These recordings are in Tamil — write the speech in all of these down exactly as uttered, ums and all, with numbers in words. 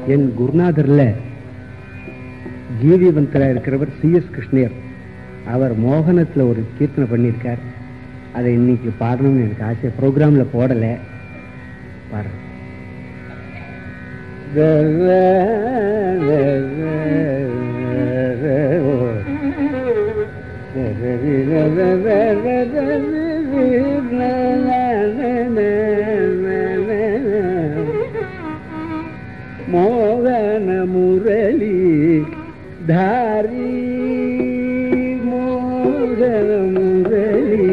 என் குருநாதர்ல ஜீவிவந்தரா இருக்கிறவர் சி எஸ் கிருஷ்ணர். அவர் மோகனத்துல ஒரு கீர்த்தனை பண்ணியிருக்கார். அதை இன்னைக்கு பாடணும்னு எனக்கு ஆசை. ப்ரோக்ராம்ல போடல, பாடுறேன். மோகன முரளி தாரி, மோகன முரளி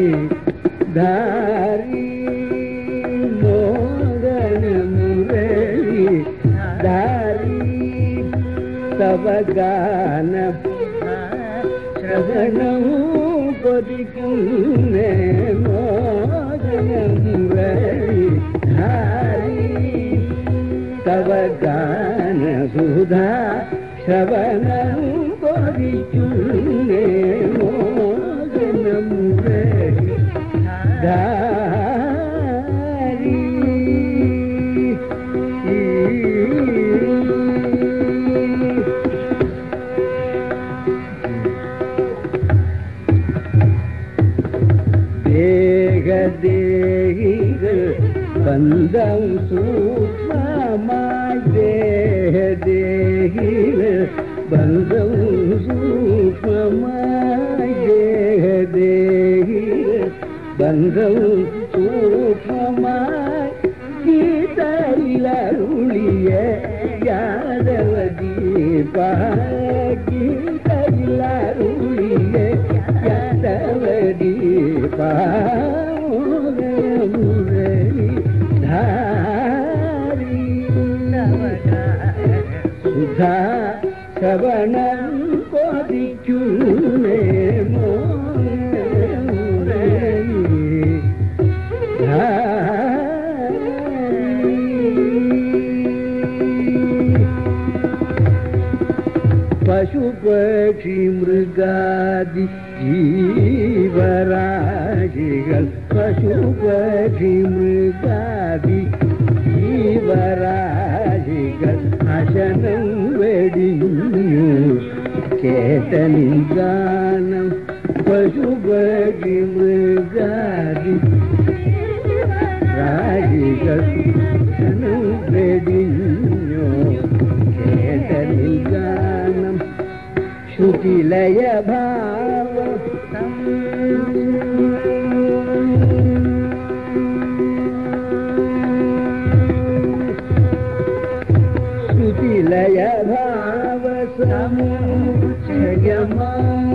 தாரி, மோகன முரளி தாரி, தவகான ஸ்ரவணம் கொதிக்குன்னே, மோகன முரளி தாரி, தவகான சுதா ஸ்ரவணம் கொதிக்குன்னே, மோகன முரளி தாரி. தேக தேகிகள் பந்தம் சூக்ஷ்மமாய், தேக தேகிகள் பந்தம் சூக்ஷ்மமாய், தேக தேகிகள் பந்தம் சூக்ஷ்மமாய், கீதையிலருளிய யாதவ தீபா, கீதையிலருளிய யாதவ தீபா, முரளி தாரி, சுதா சவணம் கொதிக்குமே, முரளி தாரி. பசு பட்சி மிருகாதி ஜீவராசிகள், பசு பட்சி மிருகாதி ஜீவராசிகள், அசனம் வெடியும் கேட்டனின் கானம், பசு பட்சி மிருகாதி ராசிகள், அசனம் வெடியும் கேட்டனின் கானம், சுதிலய பாவ சுதிலய பாவ சமுச்சயமா,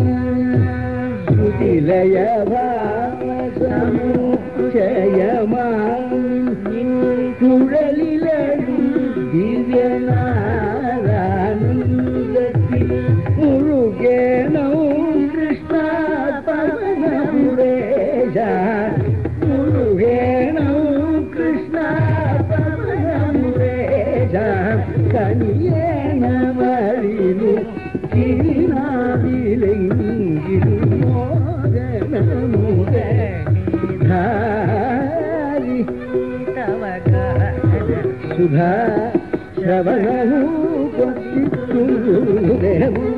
சுதிலய பாவ சமுச்சயமா, குழலிலும் திவ்யநாராயணத்தில் முருகேனம் கிருஷ்ணா பவனமுரேஷா, முருகேனம் கிருஷ்ணா பவனமுரேஷா, கனியேன வழினு கிரிநாவிலெங்கிலும் மோகனமுரே தாரி, சுதா ஸ்ரவணமு கொதிக்குன்னே,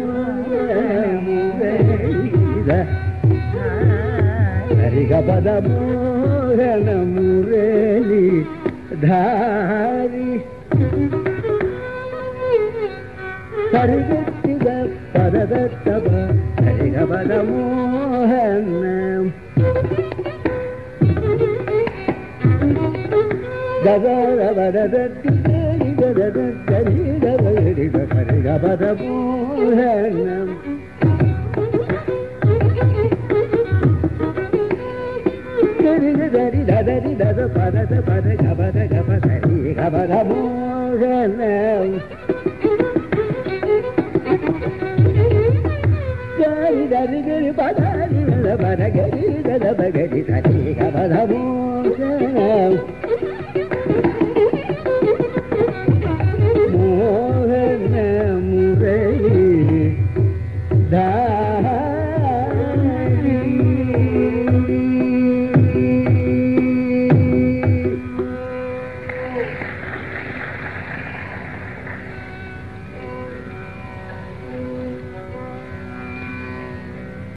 ஹரிகபத மோகன முரளி தாரி. பரிகத்தித பரதத்தப ஹரிகபத மோகனம், கதரவரதத்தி கதரதரி கதரிக ஹரிகபத மோகனம், கரிதரி ததரி தத பதத பத கபத கப ஹரி கபத மோகனம், கரி தரி கரி பதரி பத கரி தத பகரி ஹரி கபத மோகனம்,